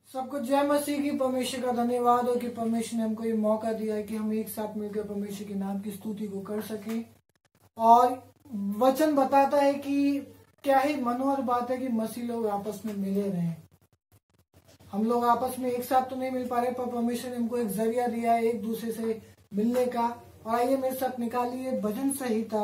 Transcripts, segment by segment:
सबको जय मसीह की। परमेश्वर का धन्यवाद हो कि परमेश्वर ने हमको ये मौका दिया है कि हम एक साथ मिलकर परमेश्वर के नाम की स्तुति को कर सकें। और वचन बताता है कि क्या ही मनोहर बात है कि मसीह लोग आपस में मिले रहे। हम लोग आपस में एक साथ तो नहीं मिल पा रहे, पर परमेश्वर ने हमको एक जरिया दिया है एक दूसरे से मिलने का। और आइए मेरे साथ निकालिए भजन संहिता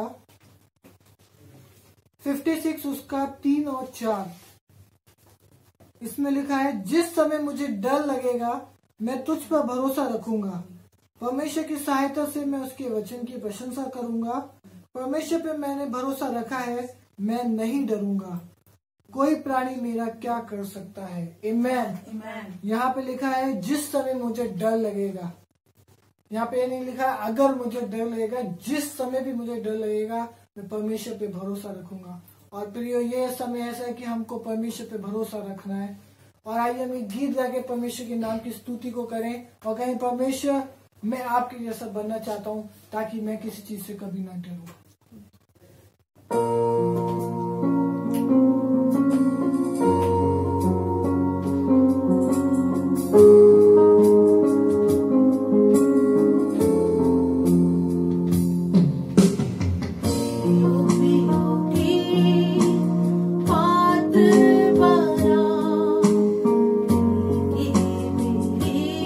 56 उसका 3 और 4। इसमें लिखा है, जिस समय मुझे डर लगेगा मैं तुझ पर भरोसा रखूंगा। परमेश्वर की सहायता से मैं उसके वचन की प्रशंसा करूंगा। परमेश्वर पे मैंने भरोसा रखा है, मैं नहीं डरूंगा। कोई प्राणी मेरा क्या कर सकता है। आमेन। यहाँ पे लिखा है जिस समय मुझे डर लगेगा। यहाँ पे नहीं लिखा है अगर मुझे डर लगेगा, जिस समय भी मुझे डर लगेगा मैं परमेश्वर पे भरोसा रखूंगा। और प्रियो, ये समय ऐसा है कि हमको परमेश्वर पे भरोसा रखना है। और आइए हम एक गीत गा के परमेश्वर के नाम की स्तुति को करें और कहें, परमेश्वर मैं आपके जैसा बनना चाहता हूँ ताकि मैं किसी चीज से कभी ना डरूं।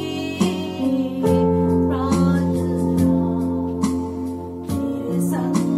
संग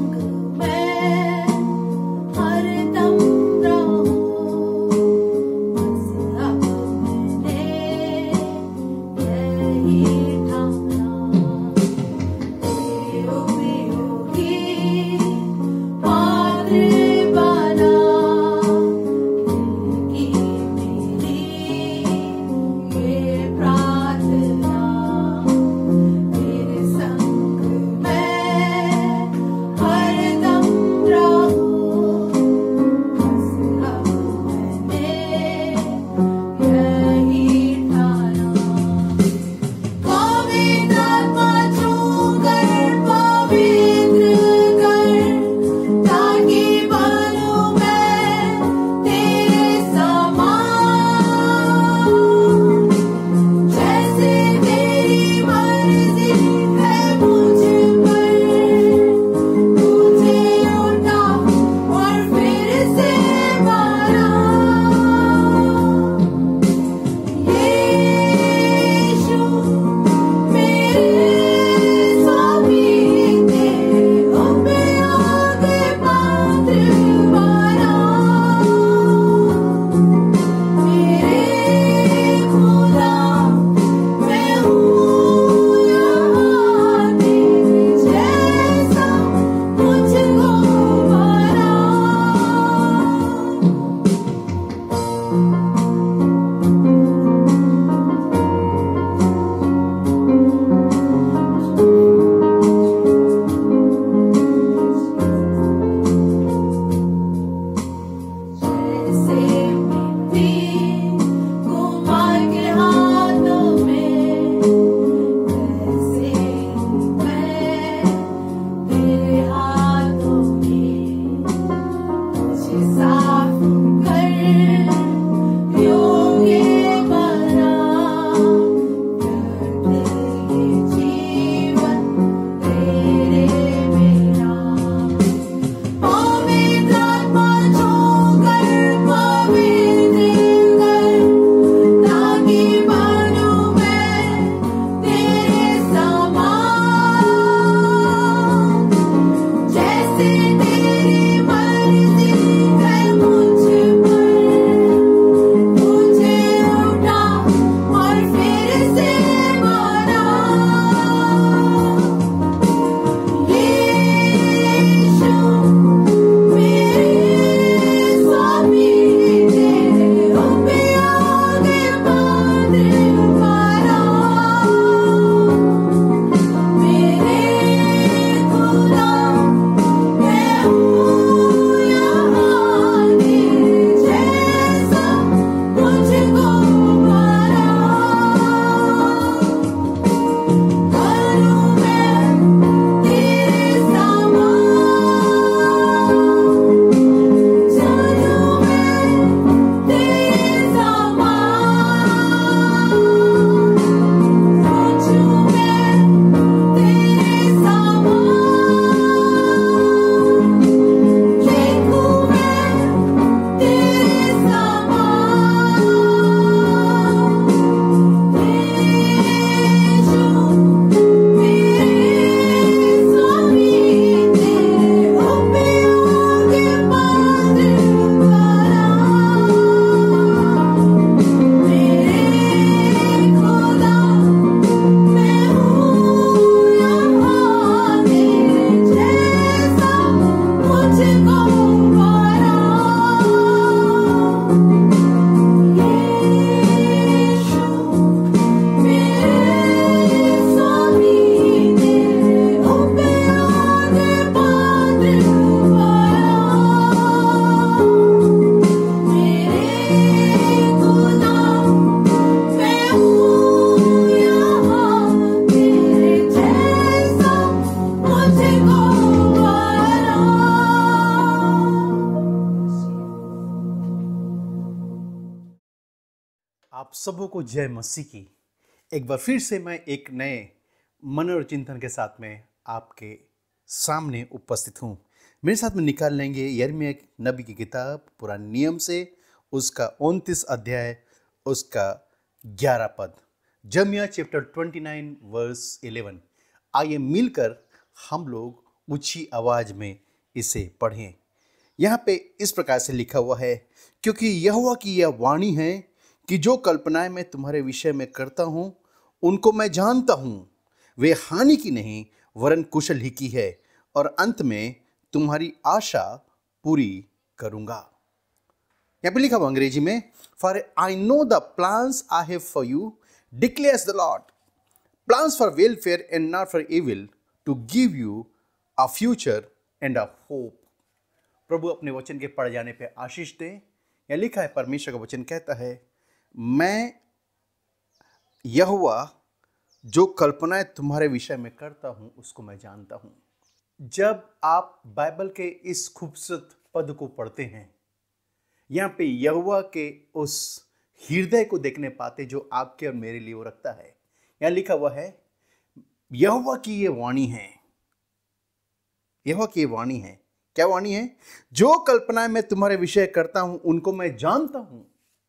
आप सबों को जय मसीह की। एक बार फिर से मैं एक नए मनोचिंतन के साथ में आपके सामने उपस्थित हूँ। मेरे साथ में निकाल लेंगे यिर्मयाह नबी की किताब पुराने नियम से उसका 29 अध्याय उसका 11 पद। यिर्मयाह चैप्टर 29 वर्स 11। आइए मिलकर हम लोग ऊंची आवाज में इसे पढ़ें। यहाँ पे इस प्रकार से लिखा हुआ है, क्योंकि यहोवा की यह वाणी है कि जो कल्पनाएं मैं तुम्हारे विषय में करता हूं उनको मैं जानता हूं, वे हानि की नहीं वरन कुशल ही की है, और अंत में तुम्हारी आशा पूरी करूंगा। यहाँ पे लिखा हुआ अंग्रेजी में, for I know the plans I have for you declares the Lord, plans for welfare and not for evil, to give you a future and a hope. प्रभु अपने वचन के पढ़ जाने पे आशीष दे। यह लिखा है, परमेश्वर का वचन कहता है, मैं यहोवा जो कल्पनाएं तुम्हारे विषय में करता हूं उसको मैं जानता हूं। जब आप बाइबल के इस खूबसूरत पद को पढ़ते हैं, यहां पे यहोवा के उस हृदय को देखने पाते जो आपके और मेरे लिए वो रखता है। यहां लिखा हुआ है, यहोवा की ये वाणी है। यहोवा की ये वाणी है। क्या वाणी है? जो कल्पनाएं मैं तुम्हारे विषय करता हूं उनको मैं जानता हूं,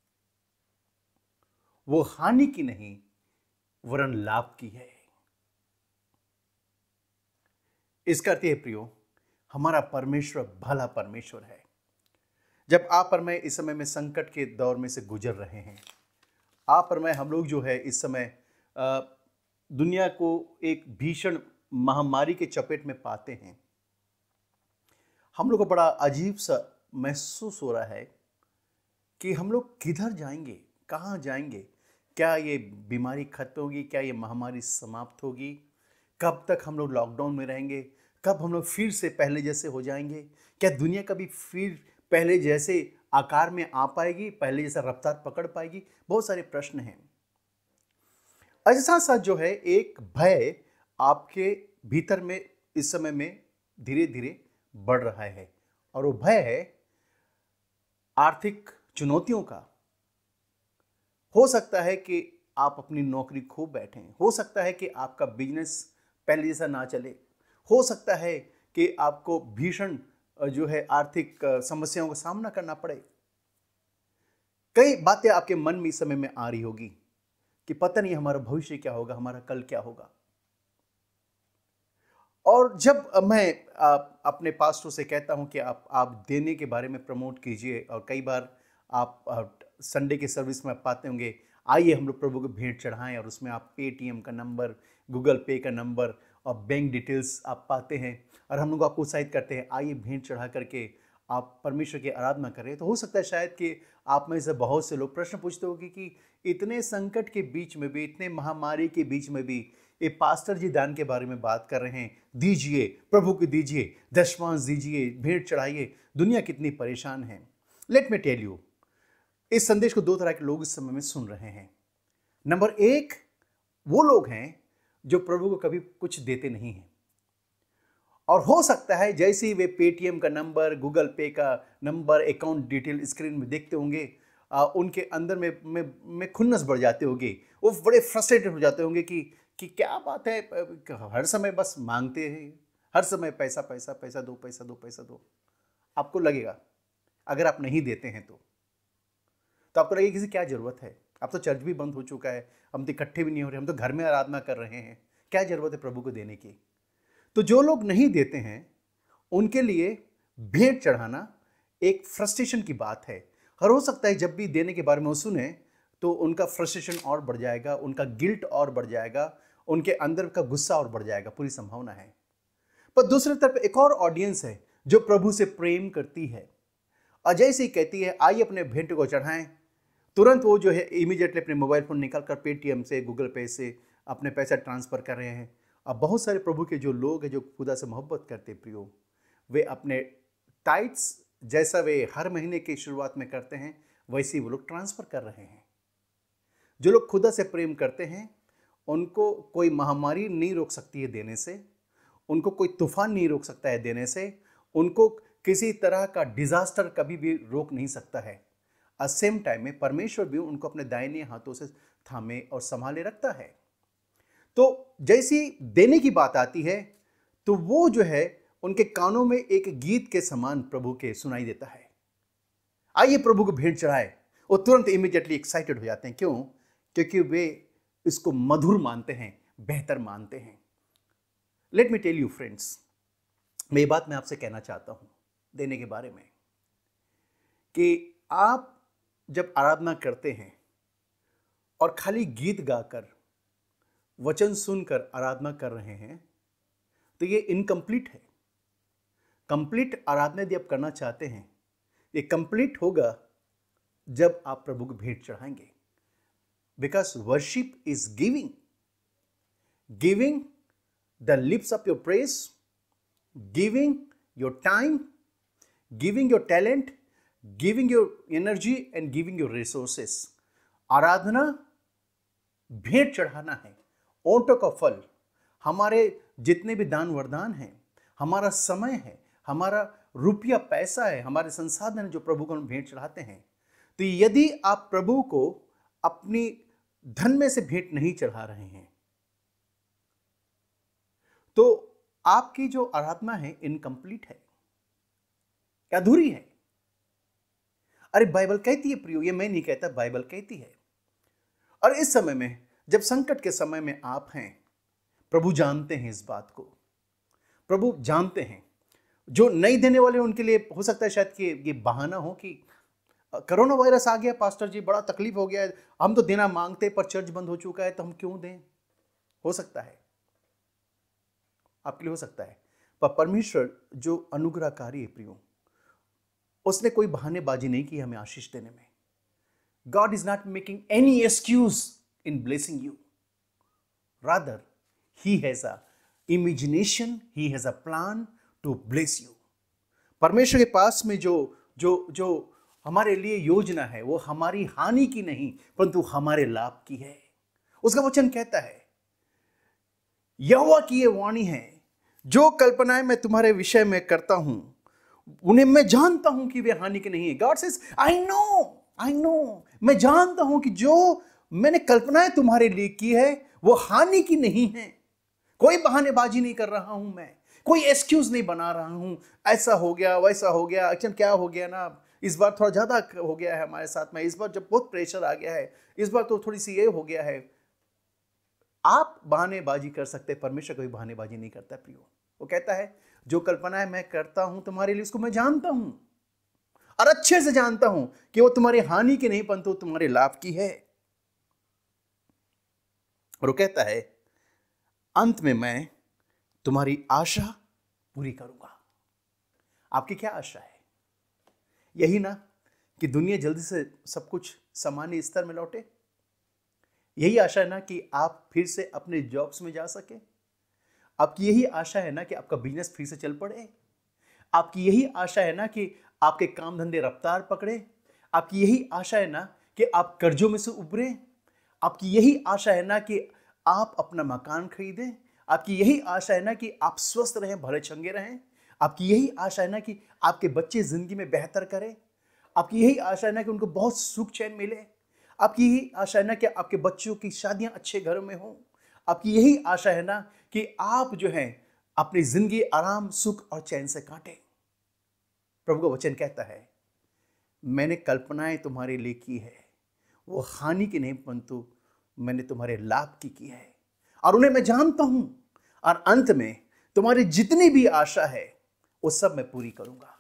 वो हानि की नहीं वरन लाभ की है। इसका अर्थ है प्रियो, हमारा परमेश्वर भला परमेश्वर है। जब आप और मैं इस समय में संकट के दौर में से गुजर रहे हैं, आप और मैं, हम लोग जो है इस समय दुनिया को एक भीषण महामारी के चपेट में पाते हैं। हम लोग को बड़ा अजीब सा महसूस हो रहा है कि हम लोग किधर जाएंगे, कहाँ जाएंगे। क्या ये बीमारी खत्म होगी? क्या ये महामारी समाप्त होगी? कब तक हम लोग लॉकडाउन में रहेंगे? कब हम लोग फिर से पहले जैसे हो जाएंगे? क्या दुनिया कभी फिर पहले जैसे आकार में आ पाएगी, पहले जैसा रफ्तार पकड़ पाएगी? बहुत सारे प्रश्न हैं। इसके साथ साथ जो है एक भय आपके भीतर में इस समय में धीरे धीरे बढ़ रहा है, और वो भय है आर्थिक चुनौतियों का। हो सकता है कि आप अपनी नौकरी खो बैठें, हो सकता है कि आपका बिजनेस पहले जैसा ना चले, हो सकता है कि आपको भीषण जो है आर्थिक समस्याओं का सामना करना पड़े। कई बातें आपके मन में इस समय में आ रही होगी कि पता नहीं हमारा भविष्य क्या होगा, हमारा कल क्या होगा। और जब मैं अपने पास्टर से कहता हूं कि आप देने के बारे में प्रमोट कीजिए, और कई बार आप संडे के सर्विस में आप पाते होंगे, आइए हम लोग प्रभु को भेंट चढ़ाएं, और उसमें आप पेटीएम का नंबर, गूगल पे का नंबर और बैंक डिटेल्स आप पाते हैं, और हम लोग आपको उत्साहित करते हैं, आइए भेंट चढ़ा करके आप परमेश्वर की आराधना करें। तो हो सकता है शायद कि आप में से बहुत से लोग प्रश्न पूछते होंगे कि इतने संकट के बीच में भी, इतने महामारी के बीच में भी ये पास्टर जी दान के बारे में बात कर रहे हैं। दीजिए, प्रभु को दीजिए, दशमांश दीजिए, भेंट चढ़ाइए। दुनिया कितनी परेशान है। लेट मी टेल यू, इस संदेश को दो तरह के लोग इस समय में सुन रहे हैं। नंबर एक, वो लोग हैं जो प्रभु को कभी कुछ देते नहीं हैं, और हो सकता है जैसे ही वे पेटीएम का नंबर, गूगल पे का नंबर, अकाउंट डिटेल स्क्रीन में देखते होंगे, उनके अंदर में खुन्नस बढ़ जाते होंगे। वो बड़े फ्रस्ट्रेटेड हो जाते होंगे कि क्या बात है, हर समय बस मांगते हैं, हर समय पैसा पैसा पैसा दो, पैसा दो, पैसा दो। आपको लगेगा, अगर आप नहीं देते हैं तो आपको लगेगा किसी क्या जरूरत है। अब तो चर्च भी बंद हो चुका है, हम तो इकट्ठे भी नहीं हो रहे, हम तो घर में आराधना कर रहे हैं, क्या जरूरत है प्रभु को देने की। तो जो लोग नहीं देते हैं उनके लिए भेंट चढ़ाना एक फ्रस्ट्रेशन की बात है। और हो सकता है जब भी देने के बारे में वो सुने तो उनका फ्रस्ट्रेशन और बढ़ जाएगा, उनका गिल्ट और बढ़ जाएगा, उनके अंदर का गुस्सा और बढ़ जाएगा, पूरी संभावना है। पर दूसरी तरफ एक और ऑडियंस है जो प्रभु से प्रेम करती है, और जैसे ही कहती है आइए अपने भेंट को चढ़ाएं, तुरंत वो जो है इमीडिएटली अपने मोबाइल फोन निकाल कर पेटीएम से, गूगल पे से अपने पैसा ट्रांसफर कर रहे हैं। अब बहुत सारे प्रभु के जो लोग हैं जो खुदा से मोहब्बत करते प्रियो, वे अपने टाइट्स जैसा वे हर महीने की शुरुआत में करते हैं वैसे ही वो लोग ट्रांसफर कर रहे हैं। जो लोग खुदा से प्रेम करते हैं उनको कोई महामारी नहीं रोक सकती है देने से, उनको कोई तूफान नहीं रोक सकता है देने से, उनको किसी तरह का डिजास्टर कभी भी रोक नहीं सकता है सेम टाइम में परमेश्वर भी उनको अपने दाहिने हाथों से थामे और संभाले रखता है। तो जैसी देने की बात आती है तो वो जो है उनके कानों में एक गीत के समान प्रभु के सुनाई देता है। आइए प्रभु को भेंट चढ़ाए, वो तुरंत इमीडिएटली एक्साइटेड हो जाते हैं। क्यों? क्योंकि वे इसको मधुर मानते हैं, बेहतर मानते हैं। Let me tell you friends, मैं ये बात मैं आपसे कहना चाहता हूं देने के बारे में, कि आप जब आराधना करते हैं और खाली गीत गाकर, वचन सुनकर आराधना कर रहे हैं तो ये इनकम्प्लीट है। कंप्लीट आराधना यदि आप करना चाहते हैं, ये कंप्लीट होगा जब आप प्रभु को भेंट चढ़ाएंगे। Because worship is giving the lips of your praise, giving your time, giving your talent, giving your energy and giving your resources. आराधना भेंट चढ़ाना है, ओंटों का फल। हमारे जितने भी दान वरदान हैं, हमारा समय है, हमारा रुपया पैसा है, हमारे संसाधन जो प्रभु को हम भेंट चढ़ाते हैं। तो यदि आप प्रभु को अपनी धन में से भेंट नहीं चढ़ा रहे हैं तो आपकी जो आराधना है इनकम्प्लीट है, अधूरी है। अरे बाइबल कहती है प्रियो, ये मैं नहीं कहता, बाइबल कहती है। और इस समय में, जब संकट के समय में आप हैं, प्रभु जानते हैं इस बात को। प्रभु जानते हैं जो नहीं देने वाले उनके लिए हो सकता है शायद कि ये बहाना हो कि कोरोना वायरस आ गया पास्टर जी, बड़ा तकलीफ हो गया है, हम तो देना मांगते पर चर्च बंद हो चुका है तो हम क्यों दें। हो सकता है आपके लिए, हो सकता है, पर परमेश्वर जो अनुग्रहकारी है प्रियो, उसने कोई बहानेबाजी नहीं की हमें आशीष देने में। God is not making any excuse in blessing you. Rather, He has a imagination, He has a plan to bless you. परमेश्वर के पास में जो जो जो हमारे लिए योजना है वो हमारी हानि की नहीं परंतु हमारे लाभ की है। उसका वचन कहता है, यहोवा की ये वाणी है, जो कल्पनाएं मैं तुम्हारे विषय में करता हूं उन्हें मैं जानता हूं कि वे हानि की नहीं है। गॉड सेज आई नो, मैं जानता हूं कि जो मैंने कल्पनाएं तुम्हारे लिए की है वो हानि की नहीं है। कोई बहानेबाजी नहीं कर रहा हूं, मैं कोई एक्सक्यूज नहीं बना रहा हूं, ऐसा हो गया वैसा हो गया। एक्चुअली क्या हो गया ना, इस बार थोड़ा ज्यादा हो गया है हमारे साथ में, इस बार जब बहुत प्रेशर आ गया है, इस बार तो थोड़ी सी ये हो गया है। आप बहानेबाजी कर सकते, परमेश्वर कोई बहानेबाजी नहीं करता प्रियो। वो कहता है जो कल्पनाएं मैं करता हूं तुम्हारे लिए उसको मैं जानता हूं और अच्छे से जानता हूं कि वो तुम्हारी हानि की नहीं परंतु तुम्हारे लाभ की है। और वो कहता है अंत में मैं तुम्हारी आशा पूरी करूंगा। आपकी क्या आशा है? यही ना कि दुनिया जल्दी से सब कुछ सामान्य स्तर में लौटे। यही आशा है ना कि आप फिर से अपने जॉब्स में जा सके। आपकी यही आशा है ना कि आपका बिजनेस फिर से चल पड़े। आपकी यही आशा है ना कि आपके काम धंधे रफ्तार पकड़े। आपकी यही आशा है ना कि आप कर्जों में से उभरे। आपकी यही आशा है ना कि आप अपना मकान खरीदें। आपकी यही आशा है ना कि आप स्वस्थ रहें, भले चंगे रहें। आपकी यही आशा है ना कि आपके बच्चे जिंदगी में बेहतर करें। आपकी यही आशा है ना कि उनको बहुत सुख चैन मिले। आपकी यही आशा है ना कि आपके बच्चों की शादियां अच्छे घरों में हों। आपकी यही आशा है ना कि आप जो हैं अपनी जिंदगी आराम, सुख और चैन से काटें। प्रभु का वचन कहता है मैंने कल्पनाएं तुम्हारे लिए की है, वो हानि की नहीं परंतु मैंने तुम्हारे लाभ की है, और उन्हें मैं जानता हूं, और अंत में तुम्हारी जितनी भी आशा है वो सब मैं पूरी करूंगा।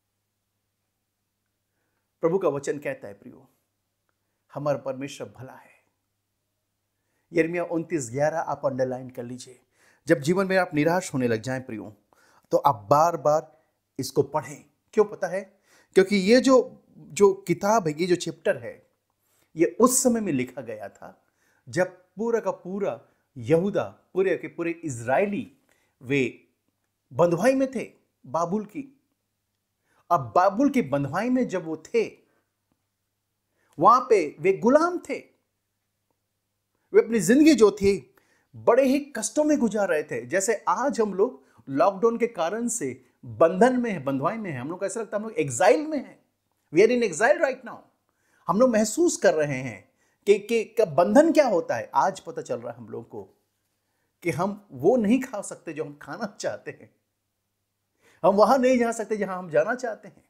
प्रभु का वचन कहता है प्रियो, हमारा परमेश्वर भला है। यिर्मयाह 29:11 आप अंडरलाइन कर लीजिए। जब जीवन में आप निराश होने लग जाएं प्रियो, तो आप बार बार इसको पढ़ें। क्यों पता है? क्योंकि ये जो किताब है, ये जो चैप्टर है, ये उस समय में लिखा गया था जब पूरा का पूरा यहूदा, पूरे के पूरे इजरायली वे बंधुआई में थे, बाबुल की। अब बाबुल की बंधुआई में जब वो थे, वहां पे वे गुलाम थे। वे अपनी जिंदगी जो थी बड़े ही कष्टों में गुजार रहे थे। जैसे आज हम लोग लॉकडाउन के कारण से बंधन में है, बंधुआई में है। हम लोग ऐसा लगता है हम लोग एग्जाइल में हैं। We are in exile right now. हम लोग महसूस कर रहे हैं कि बंधन क्या होता है। आज पता चल रहा है हम लोग को कि हम वो नहीं खा सकते जो हम खाना चाहते हैं, हम वहां नहीं जा सकते जहां हम जाना चाहते हैं,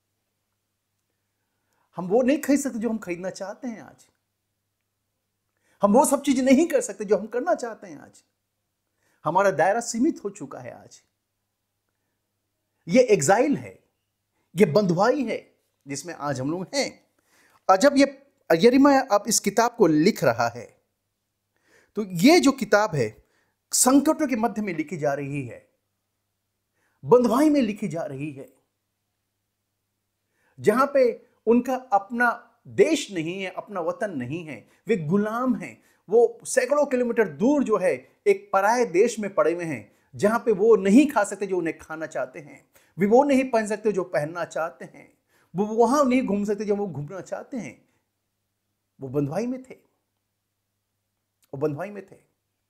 हम वो नहीं खरीद सकते जो हम खरीदना चाहते हैं। आज हम वो सब चीज नहीं कर सकते जो हम करना चाहते हैं। आज हमारा दायरा सीमित हो चुका है। आज ये एग्जाइल है, ये बंधुआई है जिसमें आज हम लोग हैं। और जब ये यिर्मयाह अब इस किताब को लिख रहा है, तो ये जो किताब है संकटों के मध्य में लिखी जा रही है, बंधुआई में लिखी जा रही है, जहां पे उनका अपना देश नहीं है, अपना वतन नहीं है, वे गुलाम हैं। वो सैकड़ों किलोमीटर दूर जो है एक पराये देश में पड़े हुए हैं, जहां पे वो नहीं खा सकते जो उन्हें खाना चाहते हैं, वे वो नहीं पहन सकते जो पहनना चाहते हैं, वो वहां नहीं घूम सकते जो वो घूमना चाहते हैं। वो बंधुआई में थे, वो बंधुआई में थे।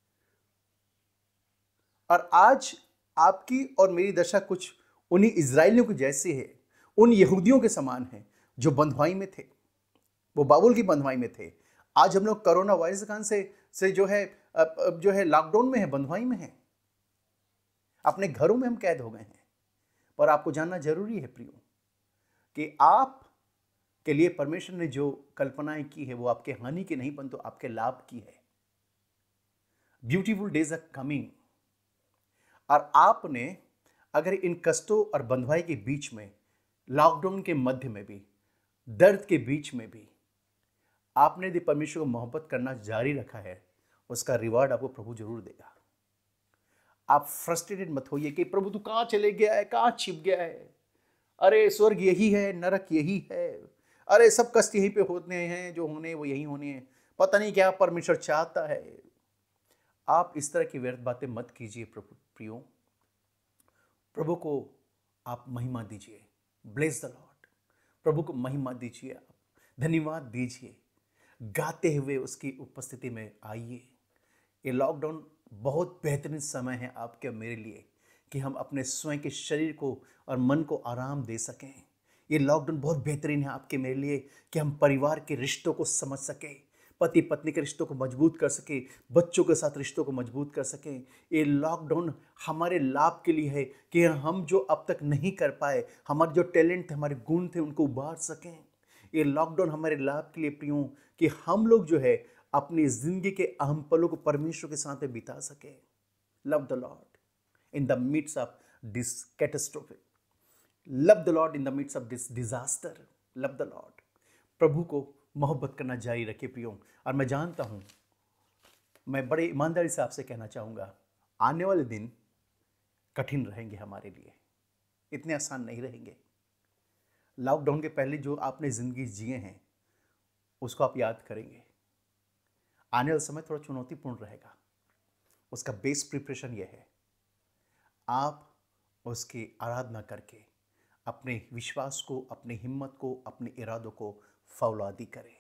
और आज आपकी और मेरी दशा कुछ उन्हीं इजरायलियों की जैसी है, उन यहूदियों के समान है जो बंधुआई में थे, वो बाबुल की बंधुआई में थे। आज हम लोग कोरोना वायरस के कारण से जो है लॉकडाउन में है, बंधुआई में है, अपने घरों में हम कैद हो गए हैं। पर आपको जानना जरूरी है प्रियो कि आप के लिए परमेश्वर ने जो कल्पनाएं की है वो आपके हानि की नहीं परंतु आपके लाभ की है। Beautiful days are coming. और आपने अगर इन कष्टों और बंधुआई के बीच में, लॉकडाउन के मध्य में भी, दर्द के बीच में भी आपने यदि परमेश्वर को मोहब्बत करना जारी रखा है, उसका रिवार्ड आपको प्रभु जरूर देगा। आप फ्रस्ट्रेटेड मत होइए कि प्रभु तू कहां चले गया है, कहां छिप गया है, अरे स्वर्ग यही है, नरक यही है, अरे सब कष्ट यहीं पे होते हैं, जो होने वो यही होने हैं, पता नहीं क्या परमेश्वर चाहता है। आप इस तरह की व्यर्थ बातें मत कीजिए प्रियो। प्रभु को आप महिमा दीजिए, ब्लेस द लॉर्ड। प्रभु को महिमा दीजिए, आप धन्यवाद दीजिए, गाते हुए उसकी उपस्थिति में आइए। ये लॉकडाउन बहुत बेहतरीन समय है आपके और मेरे लिए कि हम अपने स्वयं के शरीर को और मन को आराम दे सकें। ये लॉकडाउन बहुत बेहतरीन है आपके मेरे लिए कि हम परिवार के रिश्तों को समझ सकें, पति पत्नी के रिश्तों को मजबूत कर सकें, बच्चों के साथ रिश्तों को मजबूत कर सकें। ये लॉकडाउन हमारे लाभ के लिए है कि हम जो अब तक नहीं कर पाए, हमारे जो टैलेंट थे, हमारे गुण थे, उनको उभार सकें। ये लॉकडाउन हमारे लाभ के लिए प्रियो कि हम लोग जो है अपनी जिंदगी के अहम पलों को परमेश्वर के साथ बिता सके। Love the lord in the midst of this catastrophe, love the lord in the midst of this disaster, love the lord. प्रभु को मोहब्बत करना जारी रखे प्रियो। और मैं जानता हूं, मैं बड़े ईमानदारी से आपसे कहना चाहूंगा, आने वाले दिन कठिन रहेंगे हमारे लिए, इतने आसान नहीं रहेंगे। लॉकडाउन के पहले जो आपने जिंदगी जिए हैं उसको आप याद करेंगे। आने वाला समय थोड़ा चुनौतीपूर्ण रहेगा। उसका बेस प्रिपरेशन यह है, आप उसकी आराधना करके अपने विश्वास को, अपनी हिम्मत को, अपने इरादों को फौलादी करें,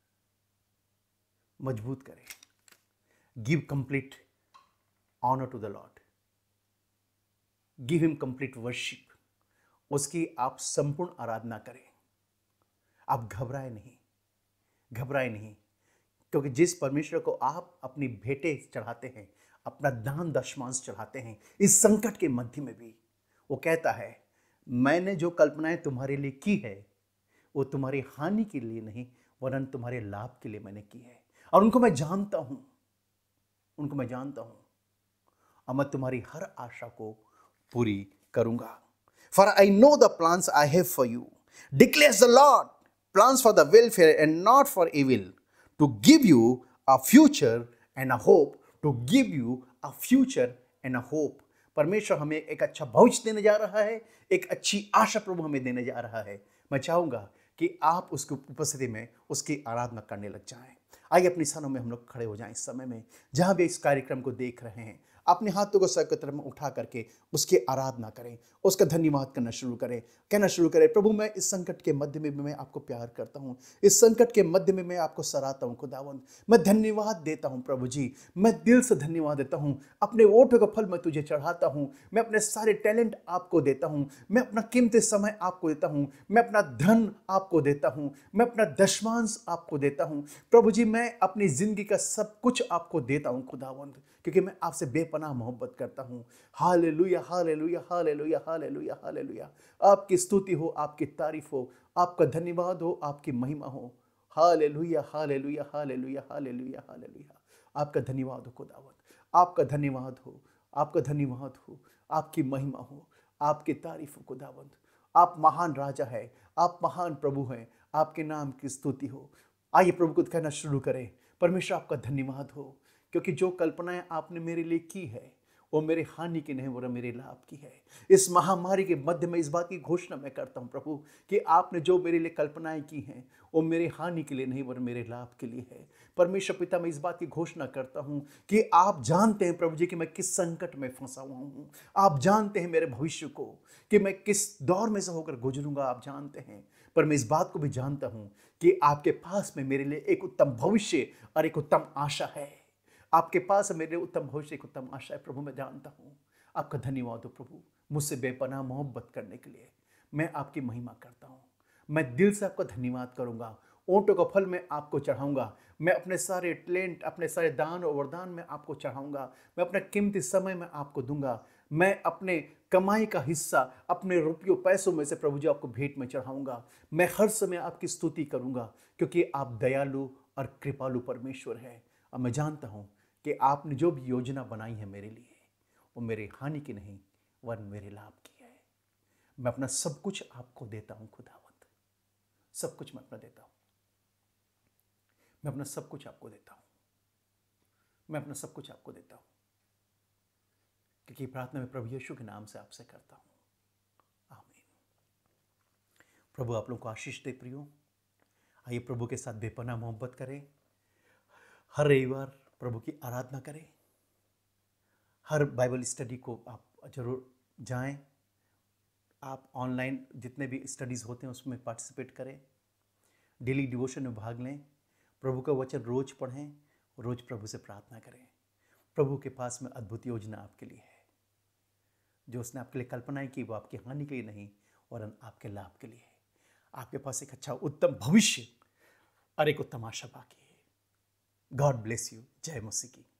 मजबूत करें। Give complete honour to the lord, give him complete worship. उसकी आप संपूर्ण आराधना करें। आप घबराए नहीं, घबराए नहीं, क्योंकि जिस परमेश्वर को आप अपनी भेंटें चढ़ाते हैं, अपना दान दशमांश चढ़ाते हैं, इस संकट के मध्य में भी वो कहता है, मैंने जो कल्पनाएं तुम्हारे लिए की है वो तुम्हारी हानि के लिए नहीं वरन तुम्हारे लाभ के लिए मैंने की है। और उनको मैं जानता हूं, उनको मैं जानता हूं, और मैं तुम्हारी हर आशा को पूरी करूंगा। For I know the plans I have for you, declares the Lord, plans for the welfare and not for evil, to give you a future and a hope, to give you a future and a hope। परमेश्वर हमें एक अच्छा भविष्य देने जा रहा है, एक अच्छी आशा प्रभु हमें देने जा रहा है। मैं चाहूंगा कि आप उसकी उपस्थिति में उसकी आराधना करने लग जाएं। आइए अपनी स्थानों में हम लोग खड़े हो जाएं इस समय में, जहां भी इस कार्यक्रम को देख रहे हैं। अपने हाथों को सर की तरफ उठा करके उसकी आराधना करें, उसका धन्यवाद करना शुरू करें, कहना शुरू करें, प्रभु मैं इस संकट के मध्य में भी मैं आपको प्यार करता हूँ, इस संकट के मध्य में मैं आपको सराहता हूँ खुदावंद, मैं धन्यवाद देता हूँ प्रभु जी, मैं दिल से धन्यवाद देता हूँ, अपने ओठों का फल मैं तुझे चढ़ाता हूँ, मैं अपने सारे टैलेंट आपको देता हूँ, मैं अपना कीमती समय आपको देता हूँ, मैं अपना धन आपको देता हूँ, मैं अपना दशमांश आपको देता हूँ प्रभु जी, मैं अपनी जिंदगी का सब कुछ आपको देता हूँ खुदावंद, क्योंकि मैं आपसे बेपनाह मोहब्बत करता हूँ। Hallelujah hallelujah hallelujah hallelujah hallelujah. आपकी स्तुति हो, आपकी तारीफ हो, आपका धन्यवाद हो, आपकी महिमा हो। Hallelujah hallelujah hallelujah hallelujah hallelujah. आपका धन्यवाद हो खुदावंद, आपका धन्यवाद हो, आपका धन्यवाद हो, आपकी महिमा हो, आपकी तारीफ हो खुदावंद। आप महान राजा है, आप महान प्रभु हैं, आपके नाम की स्तुति हो। आइए प्रभु को कहना शुरू करें, परमेश्वर आपका धन्यवाद हो, क्योंकि जो कल्पनाएं आपने मेरे लिए की है वो मेरे हानि की नहीं, वो मेरे लाभ की है। इस महामारी के मध्य में इस बात की घोषणा मैं करता हूं प्रभु कि आपने जो मेरे लिए कल्पनाएं की हैं वो मेरे हानि के लिए नहीं, वो मेरे लाभ के लिए है। परमेश्वर पिता, मैं इस बात की घोषणा करता हूं कि आप जानते हैं प्रभु जी कि मैं किस संकट में फंसा हुआ हूं। आप जानते हैं मेरे भविष्य को कि मैं किस दौर में से होकर गुजरूंगा, आप जानते हैं। पर मैं इस बात को भी जानता हूं कि आपके पास में मेरे लिए एक उत्तम भविष्य और एक उत्तम आशा है। आपके पास मेरे लिए उत्तम भविष्य, एक उत्तम आशा है प्रभु, मैं जानता हूं। आपका धन्यवाद हो प्रभु, मुझसे बेपनाह मोहब्बत करने के लिए। मैं आपकी महिमा करता हूं, मैं दिल से आपका धन्यवाद करूंगा। ओंठों का फल मैं आपको चढ़ाऊंगा, मैं अपने सारे टैलेंट, अपने सारे दान और वरदान में आपको चढ़ाऊंगा, मैं अपना कीमती समय मैं आपको दूंगा, मैं अपने कमाई का हिस्सा अपने रुपयों पैसों में से प्रभु जी आपको भेंट में चढ़ाऊंगा। मैं हर समय आपकी स्तुति करूंगा, क्योंकि आप दयालु और कृपालु परमेश्वर है। और मैं जानता हूं कि आपने जो भी योजना बनाई है मेरे लिए वो मेरे हानि की नहीं, वरन मेरे लाभ की है। मैं अपना सब कुछ आपको देता हूं खुदावंत, सब कुछ मैं अपना देता हूं, मैं अपना सब कुछ आपको देता हूं, मैं अपना सब कुछ आपको देता हूं, क्योंकि प्रार्थना में प्रभु यीशु के नाम से आपसे करता हूं, आमीन। प्रभु आप लोगों को आशीष दे प्रियो। आइए प्रभु के साथ बेपनाह मोहब्बत करें, हर रविवार प्रभु की आराधना करें, हर बाइबल स्टडी को आप जरूर जाएं, आप ऑनलाइन जितने भी स्टडीज़ होते हैं उसमें पार्टिसिपेट करें, डेली डिवोशन में भाग लें, प्रभु का वचन रोज पढ़ें, रोज प्रभु से प्रार्थना करें। प्रभु के पास में अद्भुत योजना आपके लिए है, जो उसने आपके लिए कल्पनाएं की वो आपकी हानि के लिए नहीं और आपके लाभ के लिए है। आपके पास एक अच्छा उत्तम भविष्य और एक उत्तम आशा बाकी है। God bless you. जय मसीह की।